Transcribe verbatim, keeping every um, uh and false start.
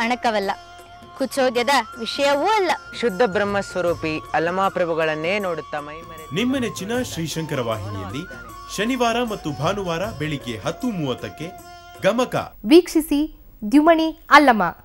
ಅಣಕವಲ್ಲ, ಕುಚೋದ್ಯದ ವಿಷಯವೂ ಅಲ್ಲ. ಶುದ್ಧ ಬ್ರಹ್ಮ ಸ್ವರೂಪಿ ಅಲ್ಲಮಾಪ್ರಭುಗಳನ್ನೇ ನೋಡುತ್ತಾ ಮೈಮರೆ. ನಿಮ್ಮ ನೆಚ್ಚಿನ ಶ್ರೀಶಂಕರ ವಾಹಿನಿಯಲ್ಲಿ ಶನಿವಾರ ಮತ್ತು ಭಾನುವಾರ ಬೆಳಿಗ್ಗೆ ಹತ್ತು ಮೂವತ್ತಕ್ಕೆ ಗಮಕ ವೀಕ್ಷಿಸಿ. ದ್ಯುಮಣಿ ಅಲ್ಲಮ.